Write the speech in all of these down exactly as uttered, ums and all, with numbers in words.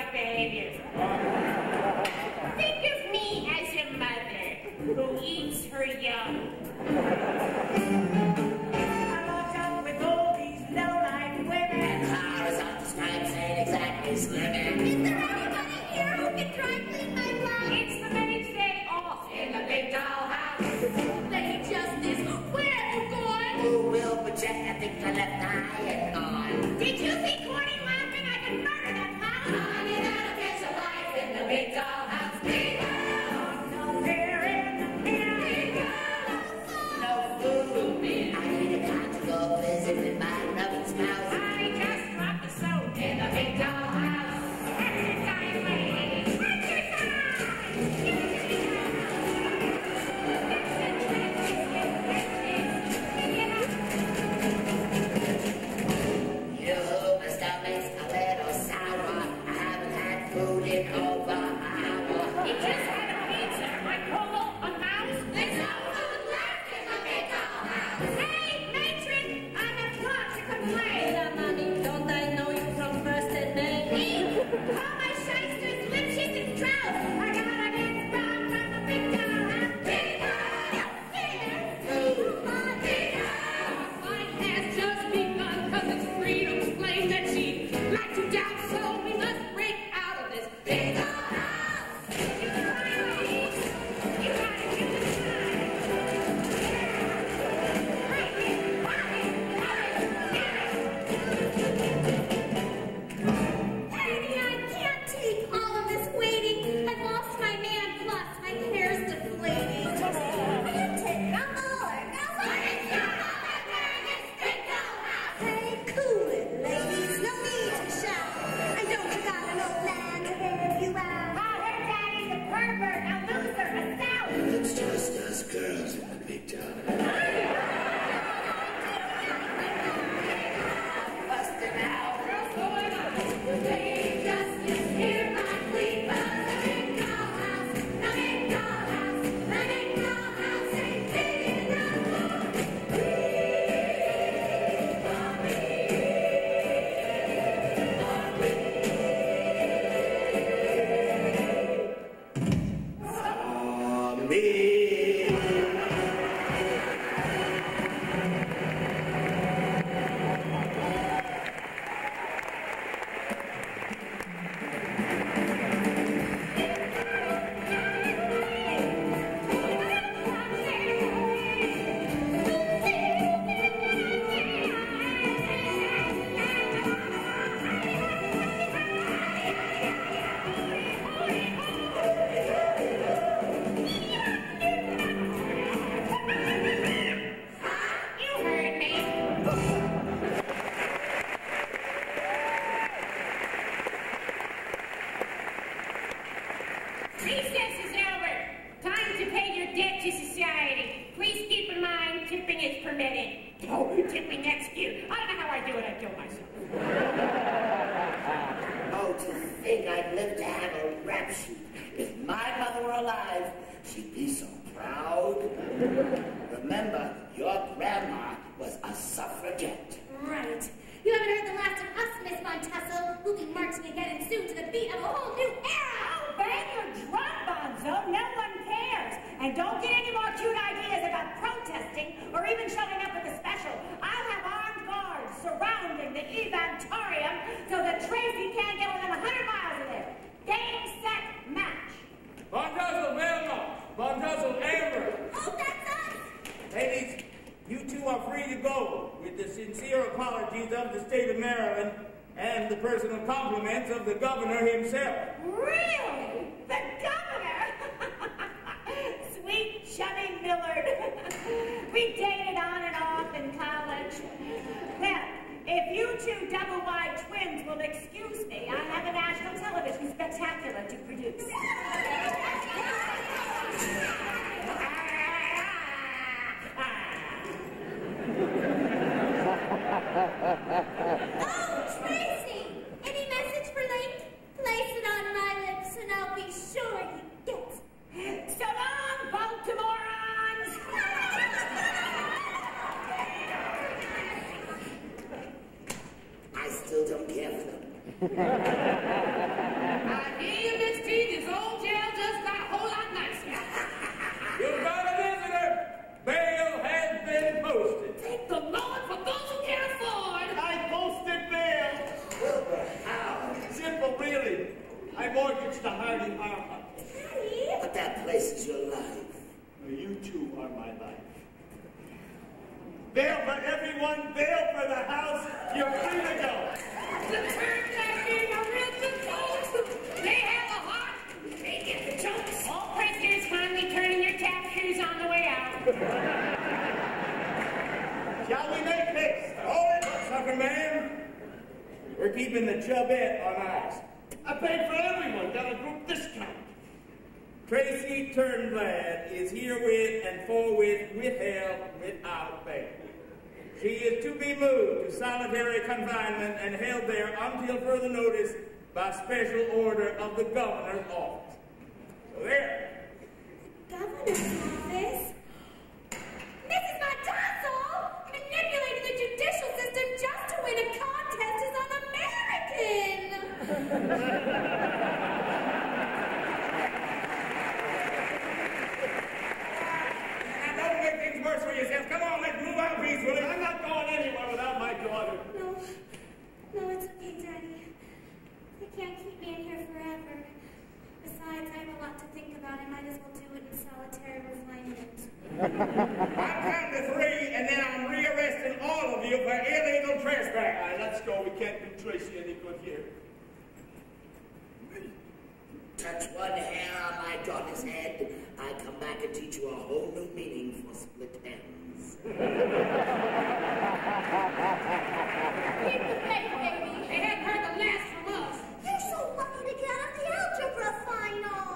ladylike behavior. Think of me as a mother who eats her young. I locked up with all these low-life women. Horizontal stripes ain't exactly slimming. Is there anybody here who can dry clean my blouse? It's the Maids' Day off in the big dollhouse. Lady Justice, where have you gone? Who will project? I think the left eye is gone. Did you see Corny laughing? I could murder that pound. Honey, that'll get your life in the big dollhouse. Big house. No fear in the mirror. Big house. No food. I need a conjugal visit with my ruffles mouse. I just dropped the soap in the big dollhouse. Exercise, ladies. Exercise! You, my stomach's a little sour. I haven't had food in over an hour. You just had a pizza. I call a mouse. There's no food left in the big dollhouse. Hey, matron, I'm a clock to complain. Hey, mommy, don't I know you from first and May? Call my shysters, lipshits, and trouts. I gotta get round from the big dollhouse. Big house! Food. Big house! Life has just begun, cause it's freedom's flame that she like to down, so we must break out of this big dollhouse. You ladies, you gotta give it time. Hurry, hurry, hurry, Daddy, I can't take all of this waiting. I've lost my man, plus my hair's deflating. I have to rumble or no Hey, cool it, ladies. No need to shout. I don't you got an old man to help you out. Oh, her daddy's a pervert, a loser, a sour. It's just us girls in the big dollhouse. Busting out. What's going on? Lady Justice, hear my plea for the big dollhouse. The big dollhouse. The big dollhouse ain't big enough for me. For me. You heard me. Recess is over. Time to pay your debt to society. Please keep in mind, tipping is permitted. Oh, tipping next year. I don't know how I do it. I kill myself. Oh, to think I'd live to have a rap sheet. If my mother were alive, she'd be so proud. Remember, your grandma was a suffragette. Right. You haven't heard the last of us, Miss Von Tussle. We'll be marching again and soon to the beat of a whole new era. Oh, bang your drum, Bonzo. No one cares. And don't get any more cute ideas about protesting or even showing up at the special. I'll have armed guards surrounding the Eventarium so that Tracy can't get within a hundred miles of there. Game, set, match. Von Tussle, Velma! Von Tussle, Amber! Oh, that's us. Ladies, you two are free to go with the sincere apologies of the state of Maryland and the personal compliments of the governor himself. Really? The governor? Sweet chummy Millard. We dated on and off in college. Well, if you two double-wide twins will excuse me, I have a national television spectacular to produce. Oh, Tracy! Any message for Link? Place it on my lips and I'll be sure he gets it. So long, Baltimoreans! I still don't care for them. Bail for everyone, bail for the house. You're free to go. The terms are being original. They have a heart. They get the jokes. All prisoners kindly turning your tap shoes on the way out. Shall we make haste? Hold it, sucker man. We're keeping the chubette on ice. I paid for everyone. Got a group discount. Tracy Turnblad is herewith and forthwith withheld without bail. She is to be moved to solitary confinement and held there until further notice by special order of the governor's office. So there. Governor's office? Missus Montazzo manipulated the judicial system just to win a contest as an American. Worse for yourself. Come on, let's move out peacefully. I'm not going anywhere without my daughter. No, no, it's okay, Daddy. They can't keep me in here forever. Besides, I have a lot to think about. I might as well do it in solitary confinement. I'm counting to three, and then I'm rearresting all of you for illegal trespass. All right, let's go. We can't do Tracy any good here. Touch one hair on my daughter's head, I come back and teach you a whole new meaning for split ends. Keep the faith, baby. They haven't heard the last from us. You're so lucky to get out of the algebra final.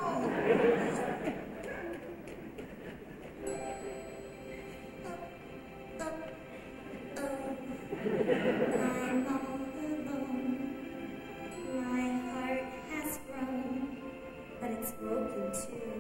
oh, oh, oh. I'm all alone. My heart has grown. But it's broken too.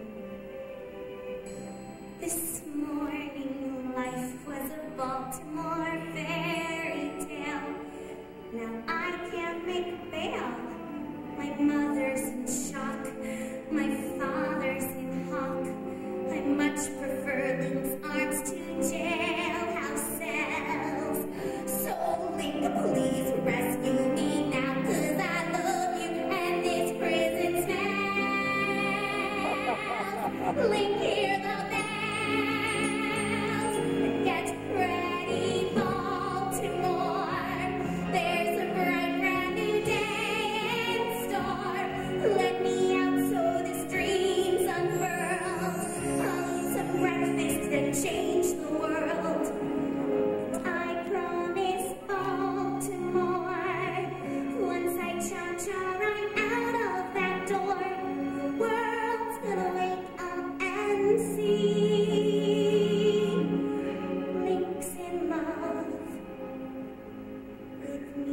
This morning life was a Baltimore fairy tale. Now I can't make bail. My mother's in shock. My father's in hock. I much prefer loose arms to jailhouse cells. So link, please rescue me now, 'cause I love you and this prison smells. Link, hear the bells. Get ready, Baltimore. There's a bright brand new day in store. Let me out so this dream's unfurled. I'll eat some breakfast and change the world. I promise Baltimore. Once I cha-cha right out of that door, the world's gonna wake up and see Link's in love with me.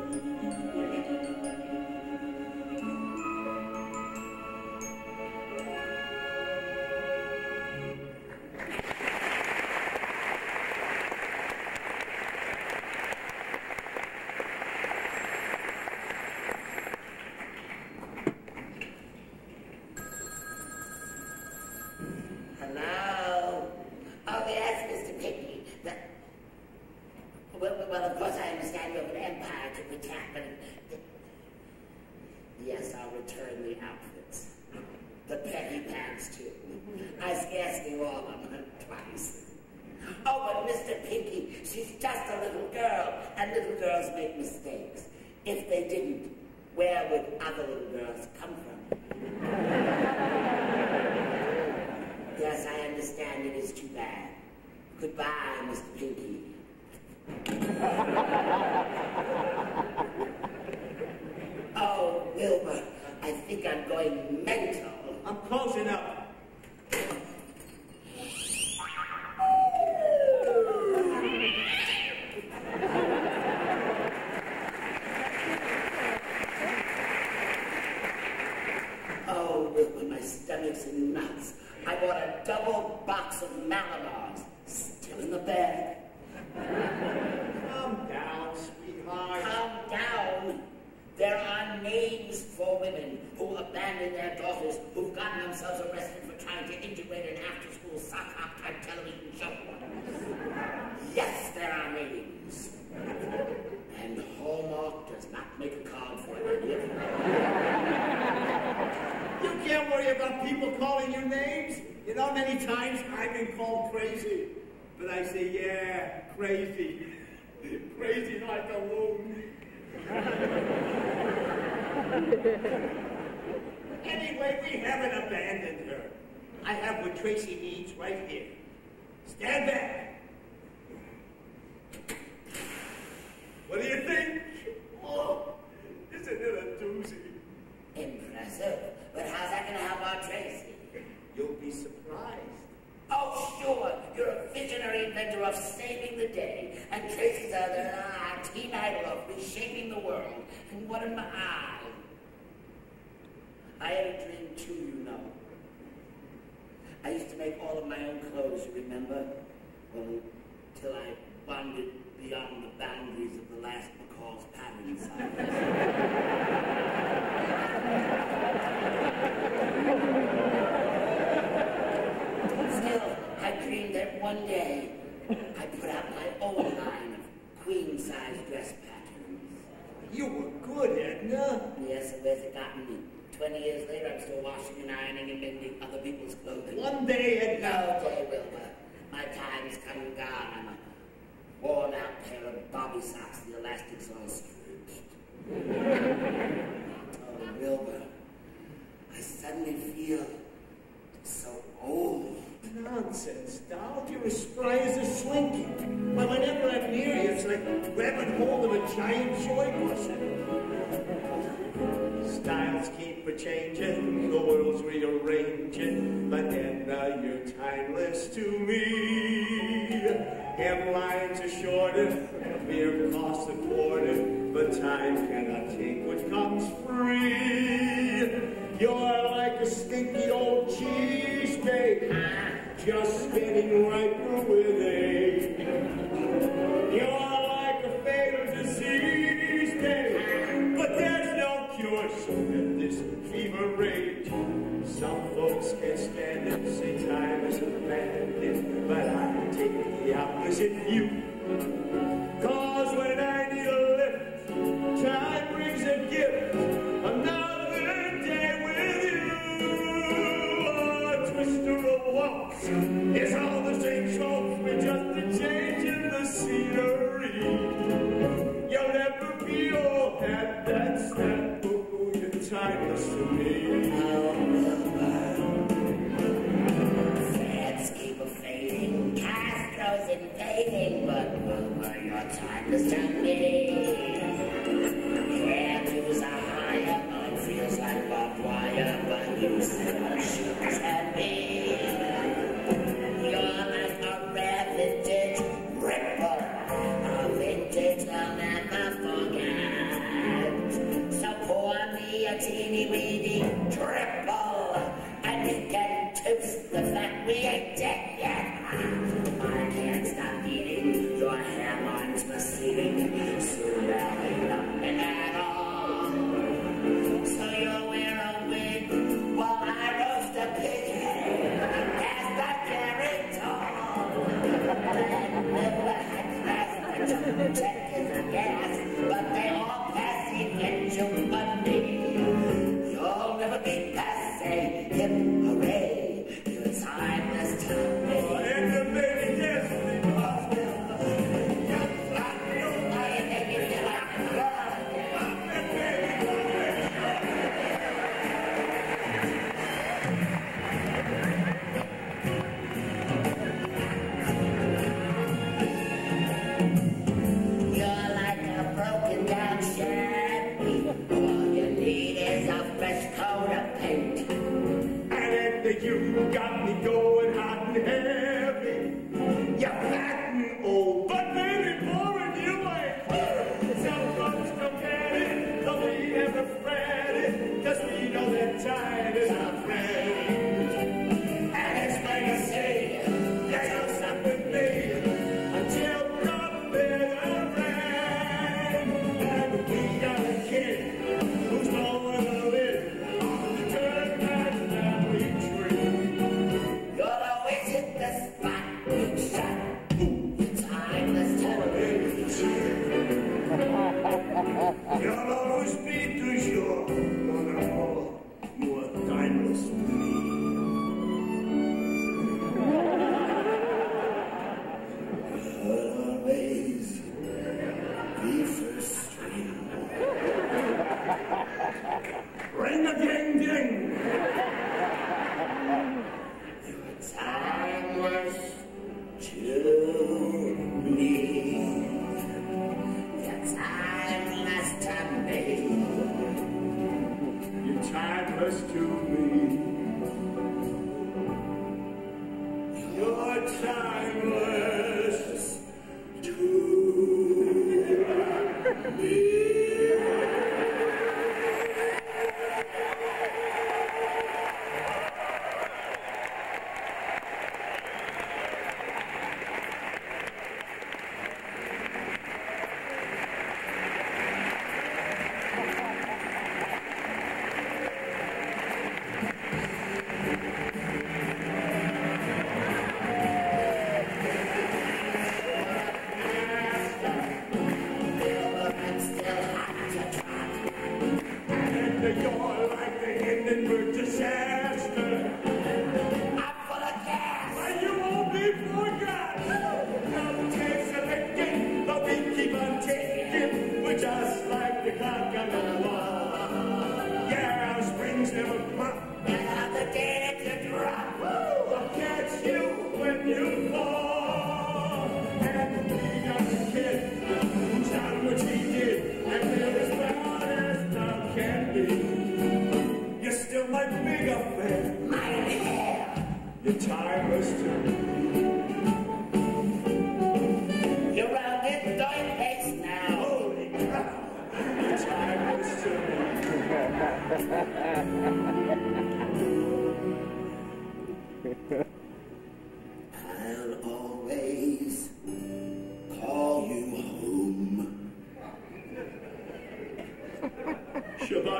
Hello? Oh, yes, Mister Pinkney. The, well, well, of course, I understand you have an empire to protect, but... The, yes, I'll return the outfits. The petty pants, too. I scarcely wore them twice. Oh, but Mister Pinky, she's just a little girl, and little girls make mistakes. If they didn't, where would other little girls come from? Yes, I understand it is too bad. Goodbye, Mister Pinky. Oh, Wilbur, I think I'm going mental. I'm close enough. Oh, Wilbur, my stomach's in knots. I bought a double box of Malamars, still in the bag. Calm down, sweetheart. Calm down. There are names for women who abandon their daughters, who've gotten themselves arrested for trying to integrate an after-school sock hop type television show. Yes, there are names. And Hallmark does not make a card for any of them. You can't worry about people calling you names. You know, many times I've been called crazy. But I say, yeah, crazy. Crazy like a loon. Anyway, we haven't abandoned her. I have what Tracy needs right here. Stand back. What do you think? Oh, isn't it a doozy? Impressive. But how's that going to help our Tracy? You'll be surprised. Oh, sure. You're a visionary inventor of saving the day. And Tracy's a uh, teen idol of reshaping the world. And what am I? I had a dream too, you know. I used to make all of my own clothes, you remember? Well, till I wandered beyond the boundaries of the last McCall's pattern size. Still, I dreamed that one day I put out my own line of queen-size dress patterns. You were good, Edna. Yes, and where's it gotten me? Twenty years later, I'm still washing and ironing and mending other people's clothing. One day, Edna. No day, Wilbur. My time's come and gone. I'm a worn-out pair of bobby socks. The elastics all stripped. Oh, Wilbur, I suddenly feel so old. Nonsense, doll. You're as spry as a slinky. Why, whenever I'm near you, it's like grabbing hold of a giant joy button. Styles keep a-changing, the world's rearranging, but Edna, you're timeless to me. Hemlines are shorter, beer costs a quarter, but time cannot take what comes free. You're like a stinky old cheesesteak, just getting riper with age. You're like a fatal disease, babe, but there's no cure, so let this fever rage. Some folks can't stand it, say time is a bandit, but I take the opposite view. Cause when I need a lift, time brings a gift, another day with you. A twister of waltz is all the same tropes, with just a change in the scenery. You'll never be old, that, that's that, oh, you're timeless to me. Oh, fads keep a fading, Castro's invading, but Wilbur, your timeless to me. Hairdos are higher, mine feels like barbed wire, but you still shoot at me. You're like a rare vintage ripper, a vintage I'll never forget. So pour me a teeny weeny triple, and we can toast the fact we ain't dead yet. I can't stop eating, your hairline's receding, soon there'll be nothing at all. So you'll wear a wig while I roast a pig as the carrot tall. Then never had class, the check is a gas, but they all pass eventual money. You'll never be passé, hip hooray, you're timeless to me. Oh, Edna, baby, destiny. You're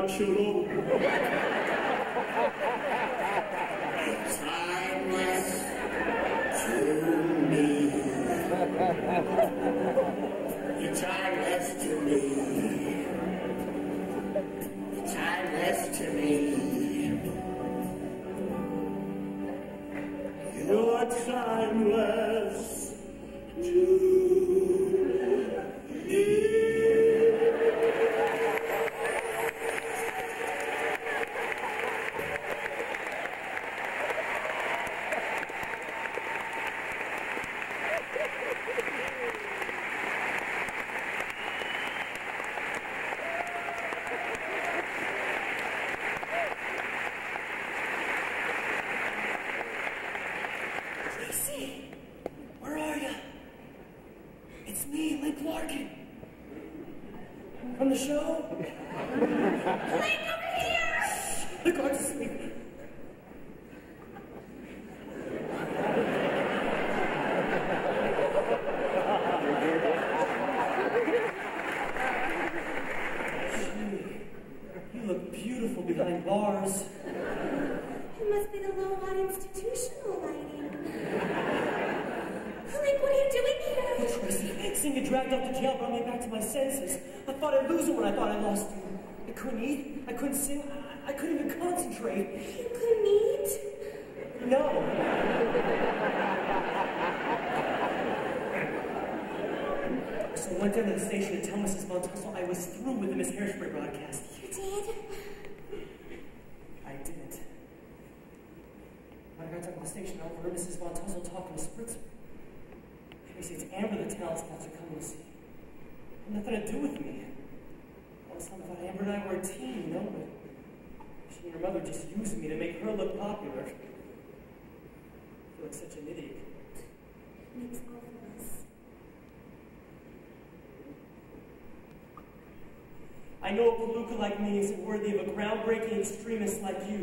Shabbat Shalom. Timeless to me. You're timeless to me. You're timeless to me. You're timeless to me. From the show? Blake, over here! The guard's asleep. You look beautiful behind bars. It must be the low-watt institutional lighting. Blake, what are you doing here? Tracy, seeing you dragged off to jail brought me back to my senses. I thought I'd lose it when I thought I lost you. I couldn't eat, I couldn't sing, I, I couldn't even concentrate. You couldn't eat? No. So I went down to the station to tell Missus Von Tussle I was through with the Miss Hairspray broadcast. You did? I didn't. When I got down to the station, I overheard Missus Von Tussle talking to Spritzer. He said, it's Amber the talent sponsor coming to see. It had nothing to do with me. All this time I thought Amber and I were a team, you know, but she and her mother just used me to make her look popular. I feel like such an idiot. Makes all of us. I know a palooka like me isn't worthy of a groundbreaking extremist like you.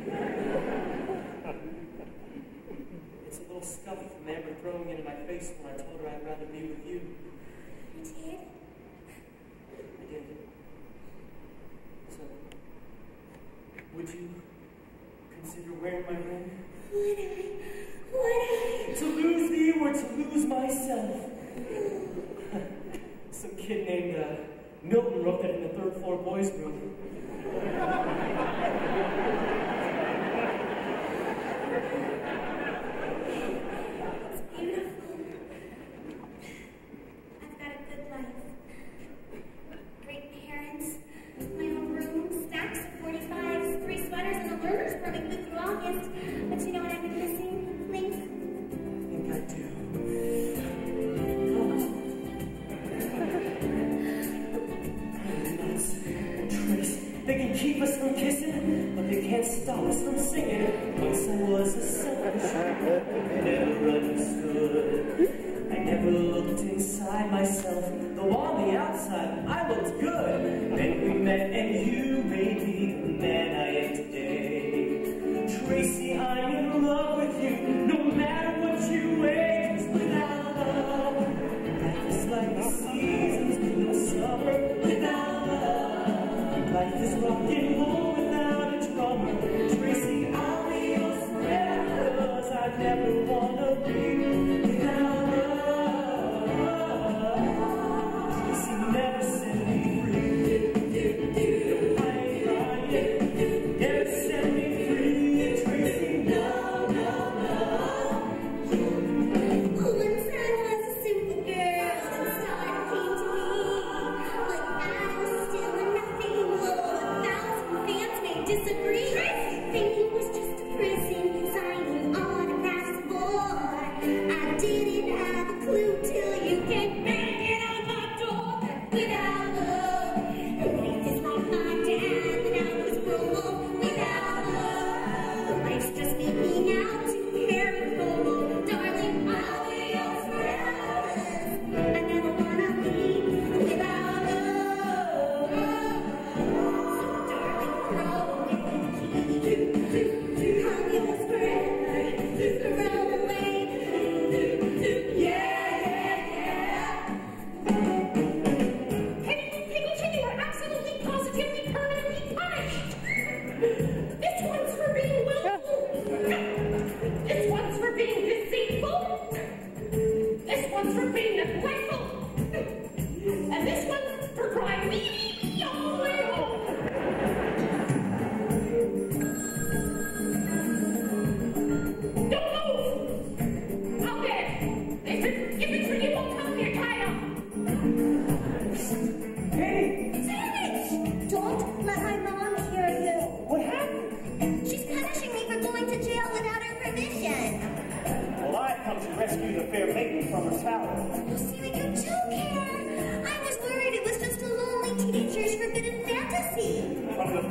It's a little stuff from Amber throwing it in my face when I told her I'd rather be with you. You did? I did. So, would you consider wearing my ring? Would I? Would I? To lose thee or to lose myself? Some kid named uh, Milton wrote that in the third floor boys' room. It's beautiful. I've got a good life. Great parents, my own room, stacks of forty-fives, three sweaters, and the learner's permit good through August. But you know what I've been missing? Link. I think I do. They can keep us from kissing, but they can't stop us from singing. Once I was a selfish, never understood. I never looked inside myself, though on the outside I looked good. Then we met and you made me the man I am today. Tracy, I'm in love with you, no matter what you weigh. 'Cause without love, life is like the seasons in the summer. Without love, life is rock and roll without a drummer. Tracy, I'll be yours forever, 'cause I never wanna be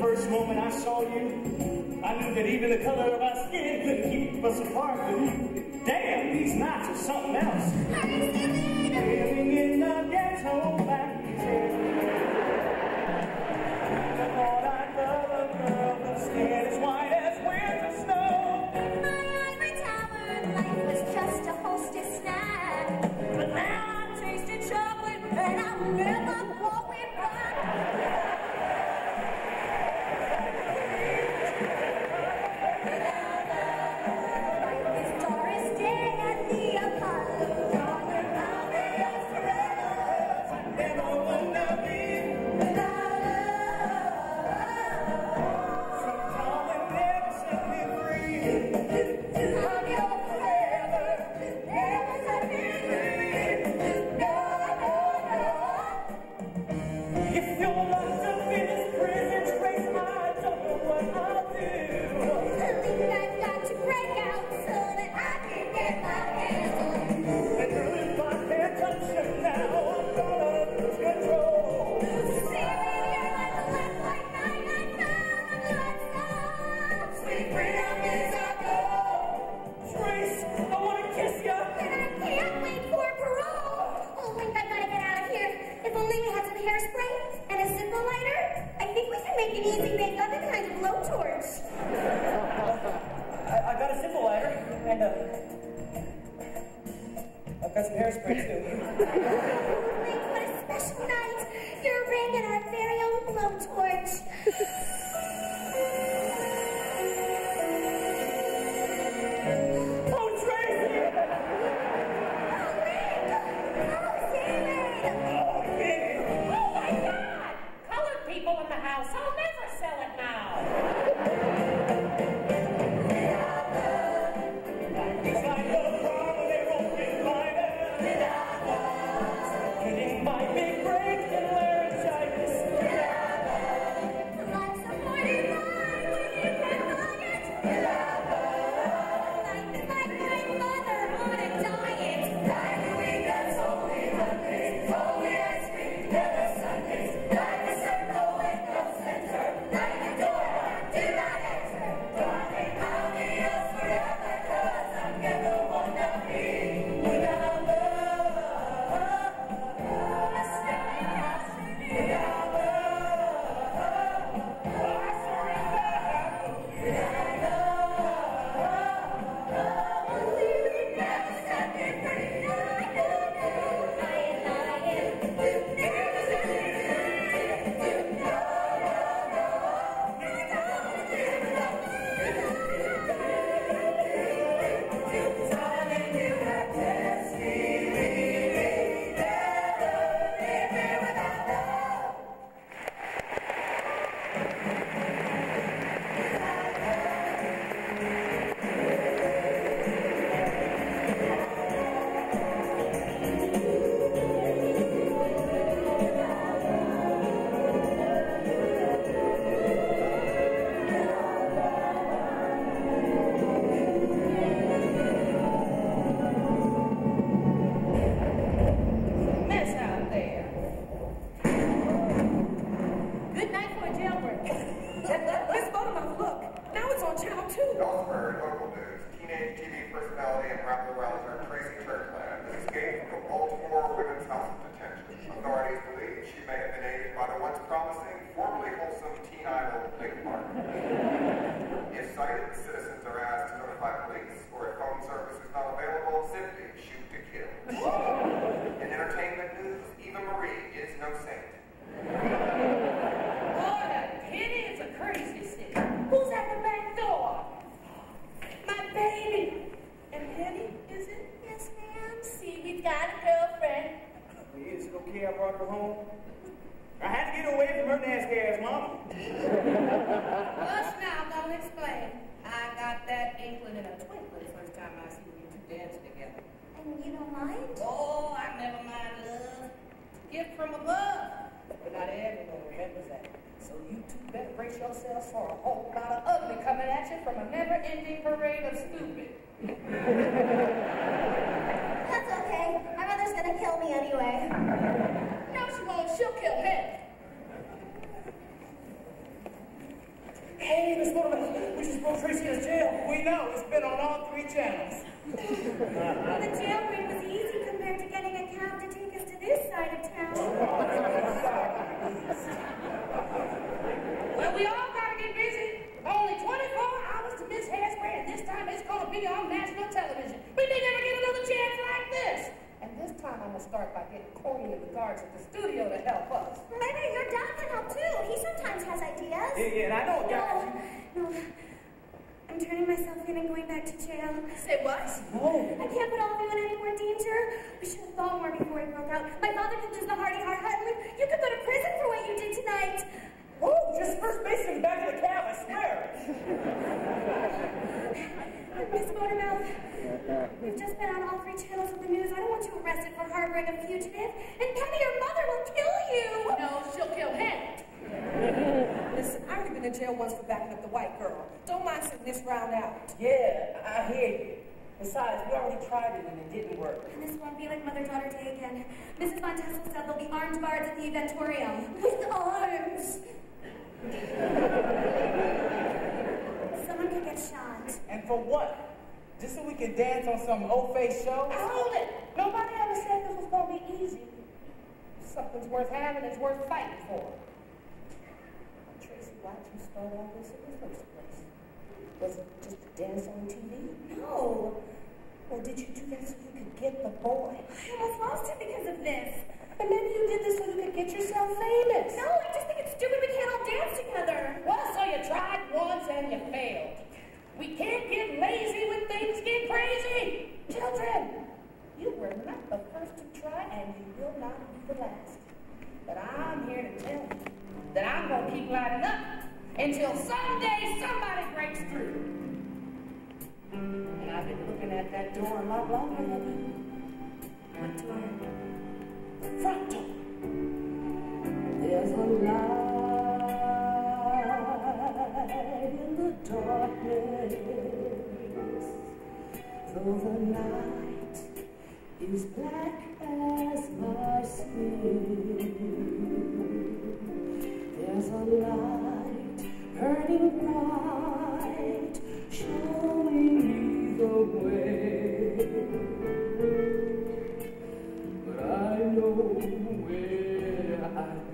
first moment I saw you, I knew that even the color of our skin couldn't keep us apart. But damn, these nights are something else. Living in the ghetto back here. I thought I'd love a girl whose skin is white as winter snow. My ivory tower life was just a hostess snack. But now I've tasted chocolate and I'll never go it back. Hey, Miss Motorman, we just broke Tracy in jail. We know. It's been on all three channels. Well, the jailbreak was easy compared to getting a cab to take us to this side of town. Well, we all gotta get busy. Only twenty-four hours to miss Hairspray, and this time it's gonna be on national television. We may never get another chance like this. And this time I'm gonna start by getting Corny and the guards at the studio to help us. Maybe your dad can help too. He sometimes has ideas. Yeah, yeah, and I know a guy. No, no. I'm turning myself in and going back to jail. Say what? No. I can't put all of you in any more danger. We should have thought more before we broke out. My father could lose the Hardy Heart Hutton. You could go to prison for what you did tonight. Whoa, just first base in the back of the cab, I swear. Miss Motormouth, we've just been on all three channels of the news. I don't want you arrested for harboring a fugitive. And Penny, your mother will kill you. No, she'll kill him. Listen, I've already been in jail once for backing up the white girl. Don't mind sitting this round out. Yeah, I hear you. Besides, we already tried it and it didn't work. And this won't be like Mother-Daughter Day again. Missus Von Tassel said there'll be armed guards at the eventorium. With arms. Someone could get shot. And for what? Just so we can dance on some old-faced show? Hold it. Nobody ever said this was gonna be easy. Something's worth having is worth fighting for. Tracy, why'd you start all this in the first place? Was it just to dance on T V? No. Or did you do that so you could get the boy? I almost lost him because of this. And maybe you did this so you could get yourself famous. No, I just think it's stupid we can't all dance together. Well, so you tried once and you failed. We can't get lazy when things get crazy. Children, you were not the first to try and you will not be the last. But I'm here to tell you that I'm going to keep lighting up until someday somebody breaks through. And I've been looking at that door a lot longer than you. What door? The front door. There's a light in the darkness, though the night is black as my skin. There's a light burning bright, showing me the way. But I know where I've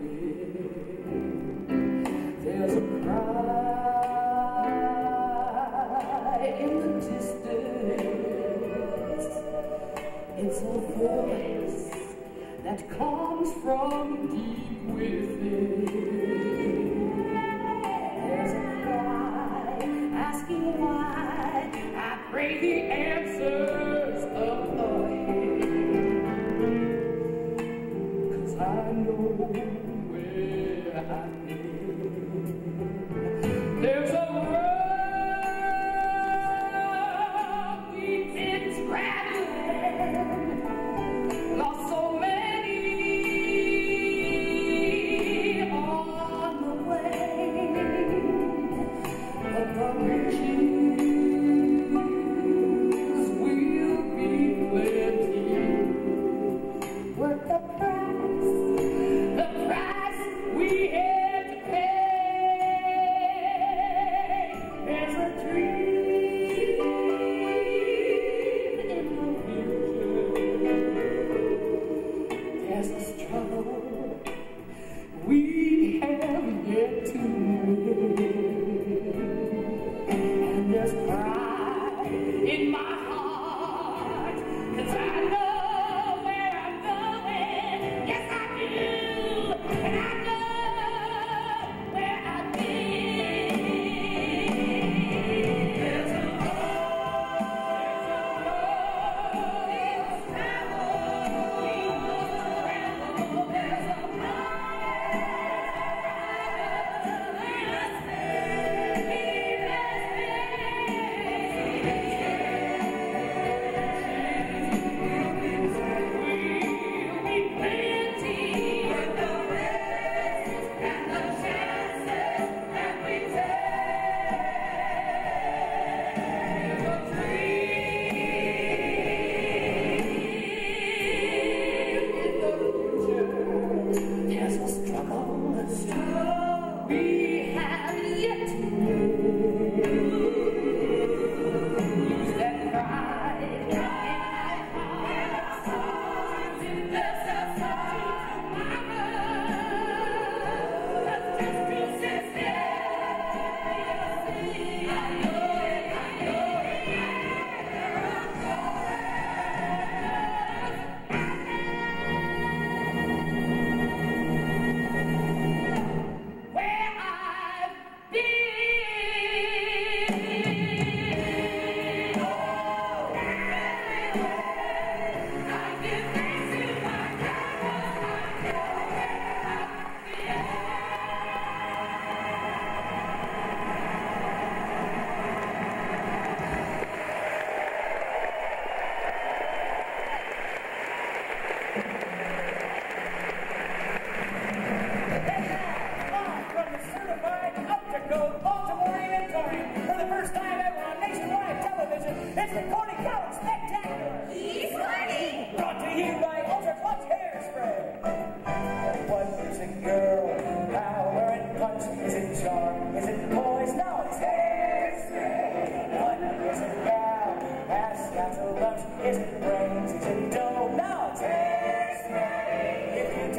been. There's a cry in the distance. It's a voice that comes from deep within. There's a cry asking why. I pray the answers up ahead. 'Cause I know where I've been. There's a road we've been traveling, lost so many on the way, but the riches will be plenty. Worth the price, the price we had to pay. There's a dream in the future. There's a struggle we have yet to win. And there's pride in my heart, 'cause I know where I'm going. Yes, I do. And I know where I've been. There's a road, there's a road, we must travel, we must travel.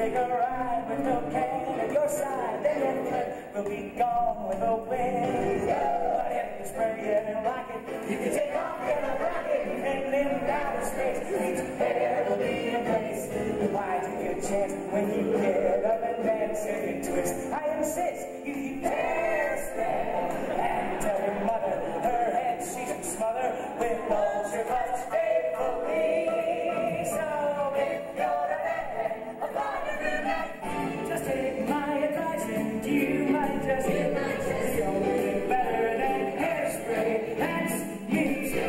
take a ride with cocaine at your side, then your flirt will be gone with a wind. But if you spray it and rock it, you can take off in a rocket and live outer space. Each hair will be in place. Why take a chance when you get up and dance and twist? I insist you keep hairspray and tell your mother her head she should smother with ultra clutch faithfully. So if you're a redhead, a blonde or brunette, just take my advice and you might just you might just the only thing better than hairspray. That's me.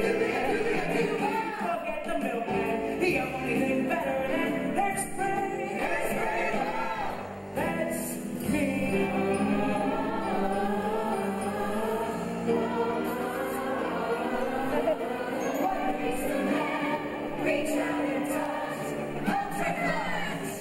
Forget the milkman. The only thing better than hairspray. Hairspray. That's me. Reach out and touch, ultra clutch.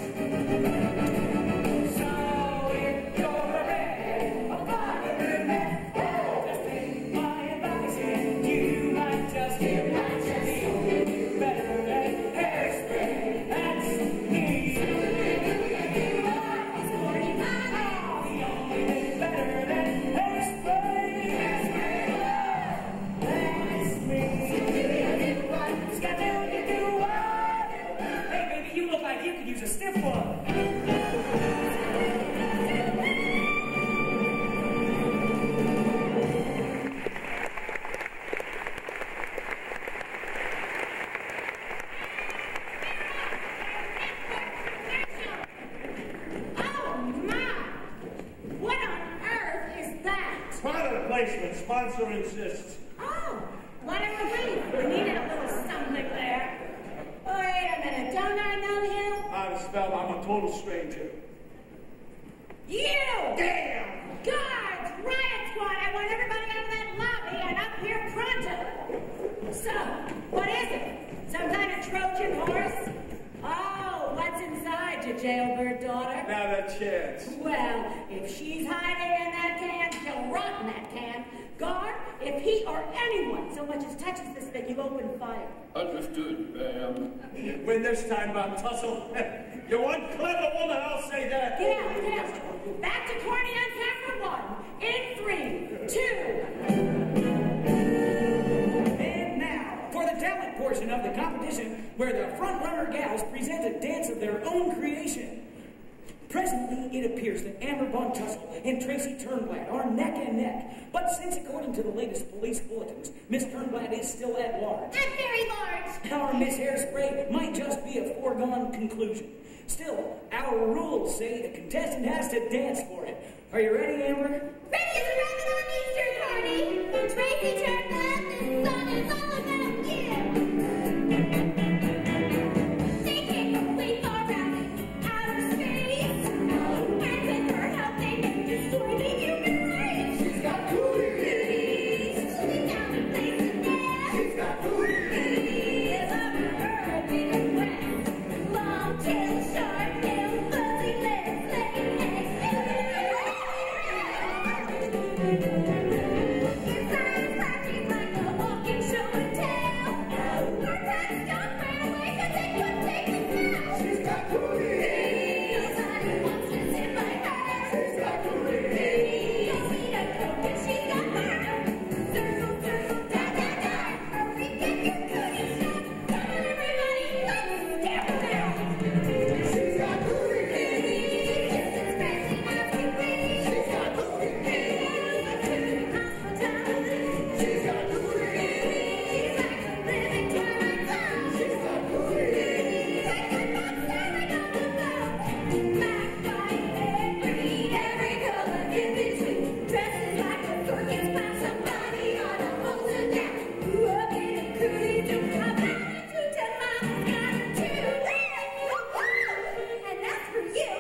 So if you're a redhead, a blonde or brunette, just take my advice and you might just you might just be better than hairspray. That's me. It's forty-five. The only thing better than hairspray. Hairspray. That's me. It's got to do what? Hey, baby, you look like you could use a stiff one. Oh, my! What on earth is that? Product placement. Sponsor insists. Oh, what a relief. We needed a little something there. Wait a minute, don't I know you? I'm spelled. I'm a total stranger. You! Damn! Guards! Riot squad! I want everybody out of that lobby and up here pronto! So, what is it? Some kind of Trojan horse? Oh, what's inside you, jailbird daughter? Not a chance. Well, if she's hiding in that can, she'll rot in that can. Guard, if he or anyone so much as touches this thing, you open fire. Understood, ma'am. When there's time about tussle, you're one clever woman, I'll say that. Get out, get out. Back to Corny on camera one. In three, two. And now, for the talent portion of the competition, where the front-runner gals present a dance of their own creation. Presently, it appears that Amber Von Tussle and Tracy Turnblad are neck and neck. But since, according to the latest police bulletins, Miss Turnblad is still at large, I'm very large. our Miss Hairspray might just be a foregone conclusion. Still, our rules say the contestant has to dance for it. Are you ready, Amber? Ready as a rabbit on Easter party. Tracy Turnblad, this song is all about you. They can't complete our route outer space. And with her help, they can destroy the human race. She's got cooties. Moving down the place in there. She's got cooties. There's a bird in the west. Long tail, short tail, fuzzy legs, laying eggs. Your size flashing like a walking show and tell. Her pets don't ran away 'cause they couldn't take it now. She's got cooties. Nobody wants to sit like her. She's got cooties. Don't need a coat 'cause she's got her. Circle, circle, da, da, da. Hurry, get your cooties shot. Come on, everybody, let's stamp them out. She's got cooties. Just as crazy as we be. She's got cooties. She's got cooties. She's like a living Twilight Zone. She's got cooties. Like a monster on the go. Black, white, red, green, every color in between. Dresses like a circus by somebody on a poster down. Grew up in a cootie to come out into ten miles got her too. And that's for you.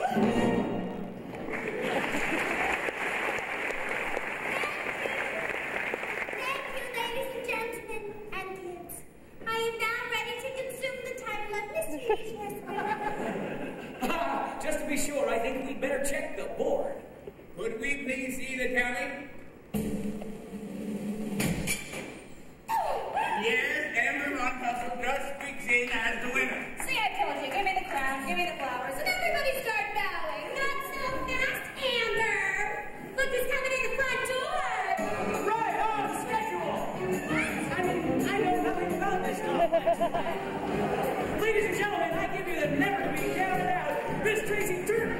Thank you, ladies and gentlemen, and kids. I am now ready to consume the title of Miss Hairspray. Ah, just to be sure, I think we'd better check the board. Could we please see the tally? Yes, Amber Von Tussle just speaks in as the winner. See, I told you, give me the crown, give me the flowers, and everybody start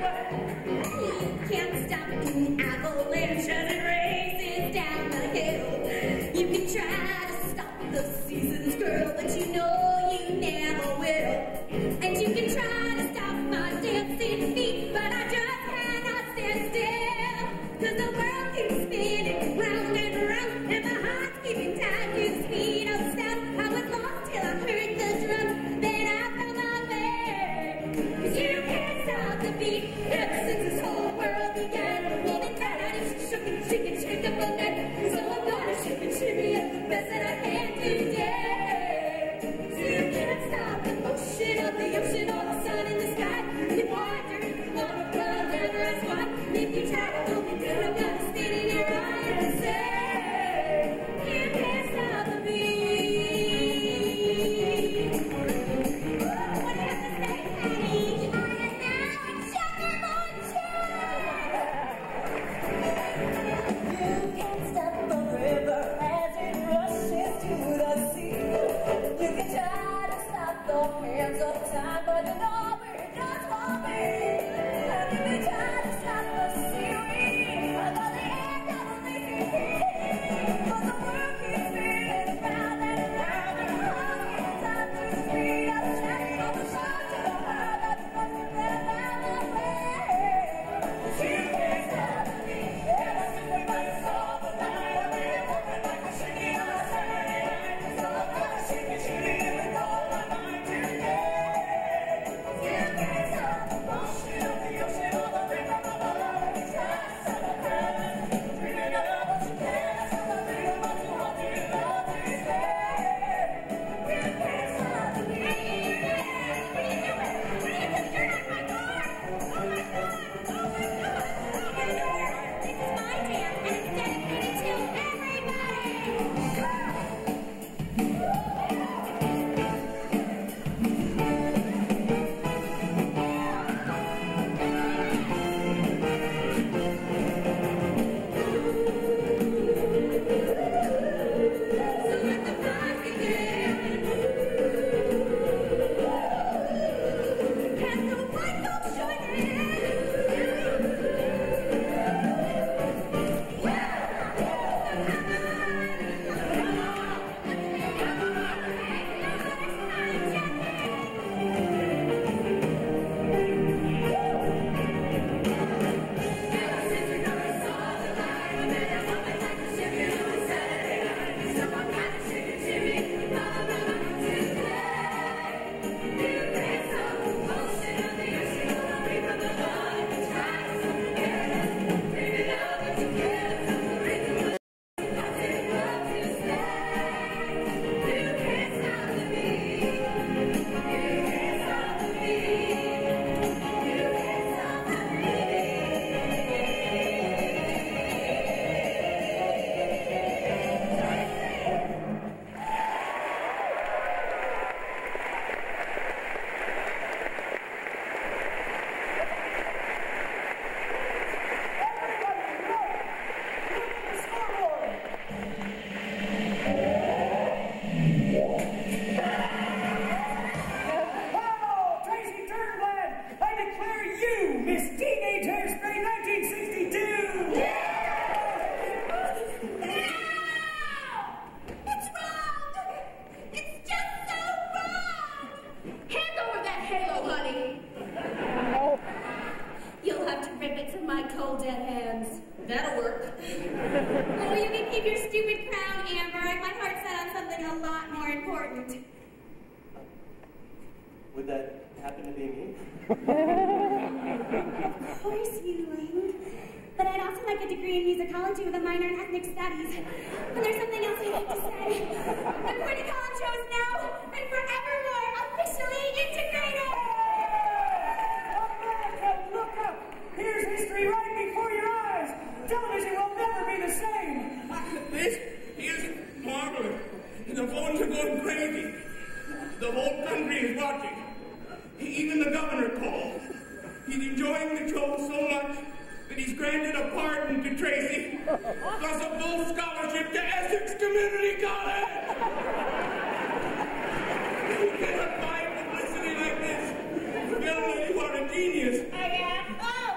Oh, yeah? Oh,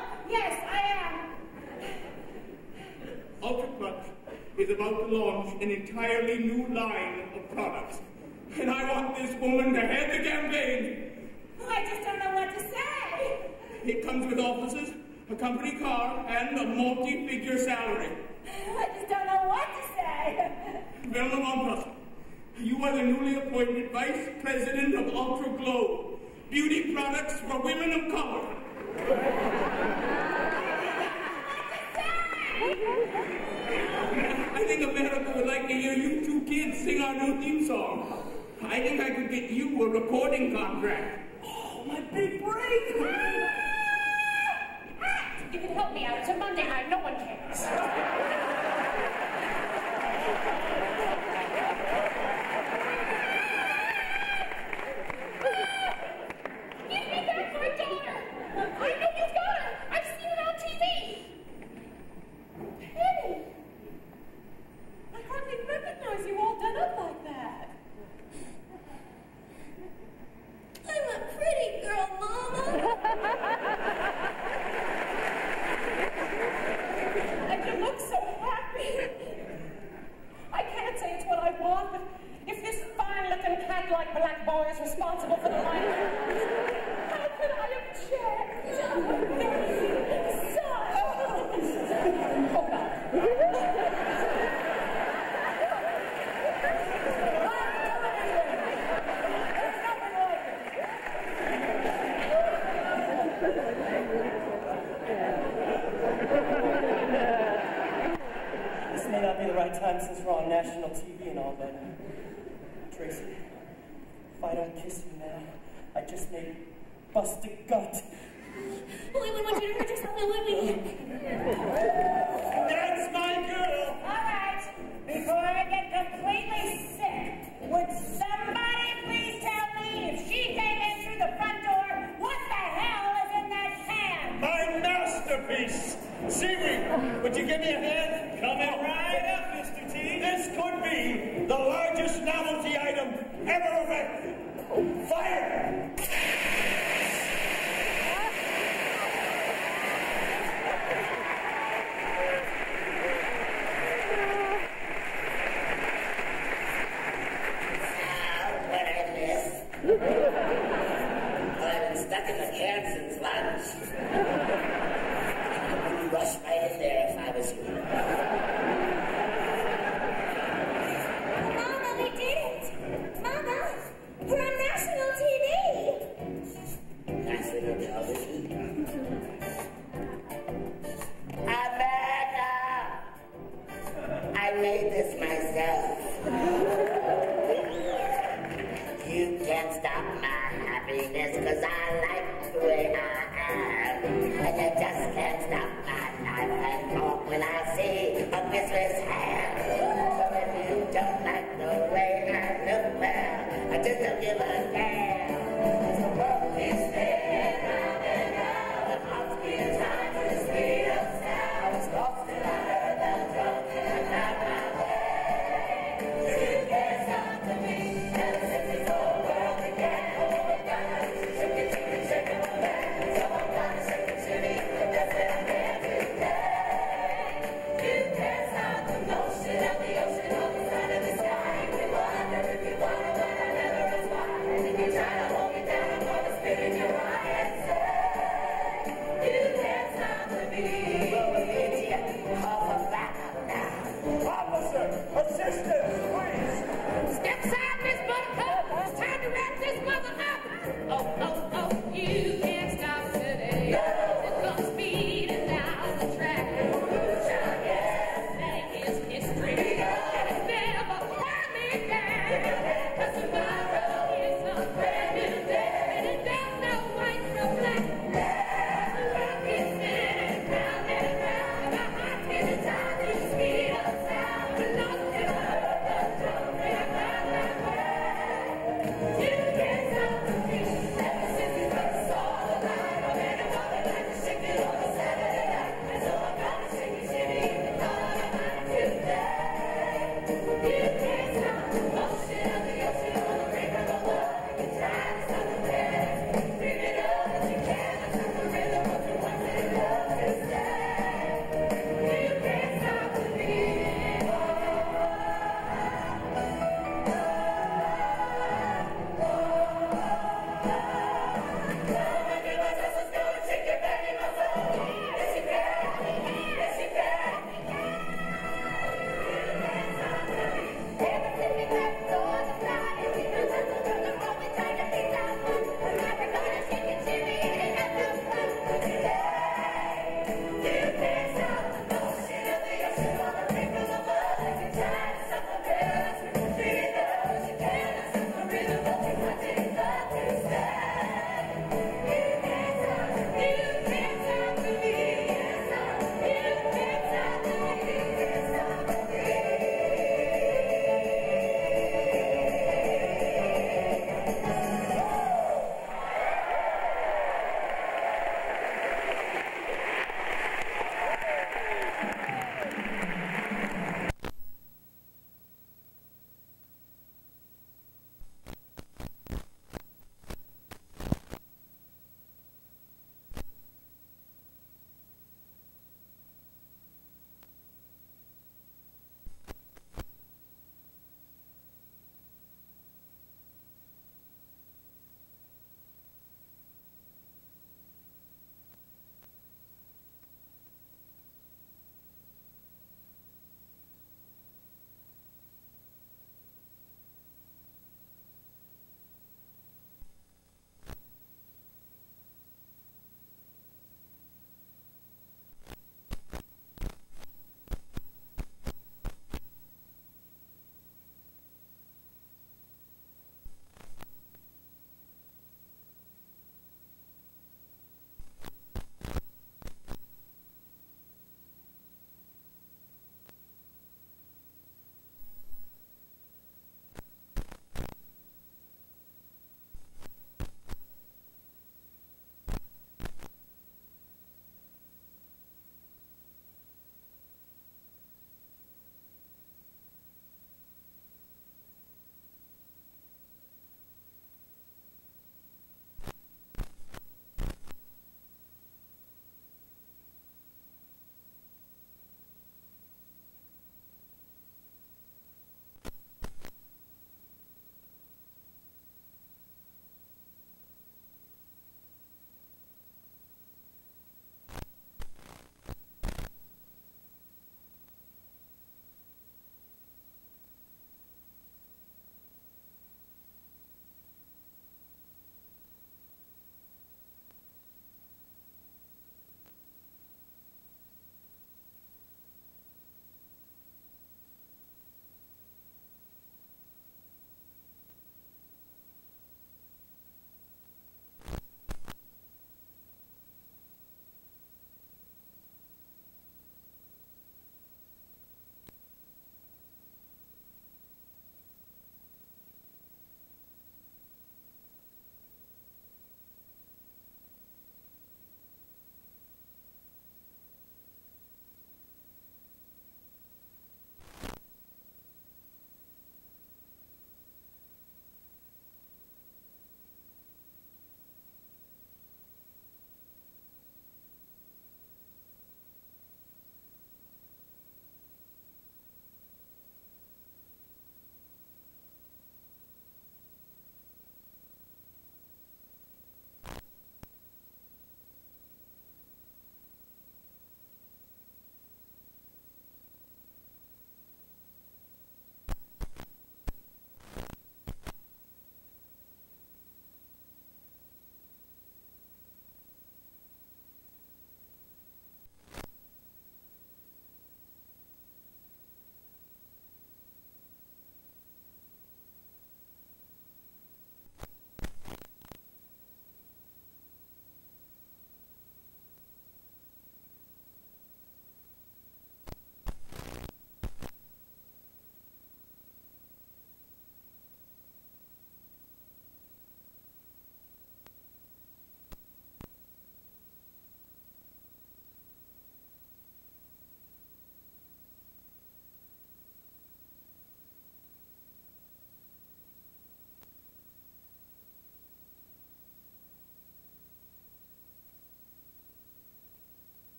about to launch an entirely new line of products. And I want this woman to head the campaign. I just don't know what to say. It comes with offices, a company car, and a multi-figure salary. I just don't know what to say. Velma Montros, you are the newly appointed Vice President of Ultra Glow, beauty products for women of color. I think America would like to hear you two kids sing our new theme song. I think I could get you a recording contract. Oh, my big break! You can help me out. It's a Monday night. No one cares. Give me back my daughter. I know you've got her. I've seen it on T V. Penny. I hardly recognize you all done up like that. I'm a pretty girl, Mama. And you look so happy. I can't say it's what I want, but if this fine-looking cat-like black boy is responsible for the life, how could I object? So, hold on. This may not be the right time since we're on national T V and all, but Tracy, if I don't kiss you now, I just may bust a gut. We would want you to hurt yourself, no, would we? That's my girl! All right, before I get completely sick, would somebody please tell me if she came in through the front door, what the hell is in that can? My masterpiece! Seaweed, would you give me a hand? Coming right up, Mister T. This could be the largest novelty item ever erected. Fire! Well, I've been stuck in the can since lunch. I would rush right in there if I was you. Mama, we did it! Mama, we're on national T V! National television. Amanda! I made this myself. You can't stop my happiness, cause I like the way I am. And you just can't stop my life and talk when I see a Christmas ham. So if you don't like the way I look, well, I just don't give a damn.